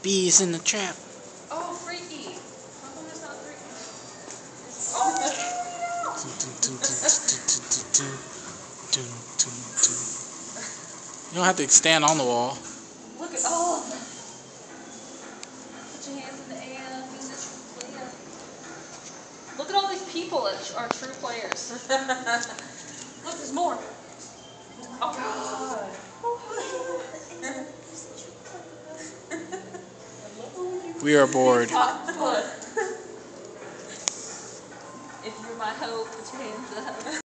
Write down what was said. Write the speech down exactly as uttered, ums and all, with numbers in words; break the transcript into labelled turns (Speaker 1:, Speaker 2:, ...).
Speaker 1: bees in the trap.
Speaker 2: Oh, freaky. How come it's not freaky? Oh,
Speaker 1: You don't have to stand on the wall.
Speaker 2: look at all of them. Put your hands in the air, being the true player. Look at all these people that are true players. Look, there's more. Oh, God.
Speaker 1: We are bored.
Speaker 2: If you're my hope, put your hands up.